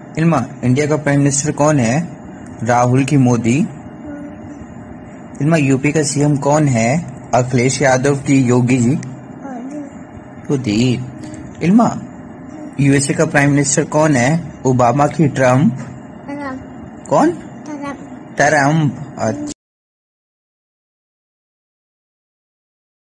इल्मा, India का prime minister कौन है? राहुल की मोदी। इल्मा, यूपी का सीएम कौन है? अखिलेश यादव की योगी जी। मोदी। इल्मा, यूएसए का प्राइम मिनिस्टर कौन है? ओबामा की ट्रम्प। कौन? ट्रम्प। अच्छा।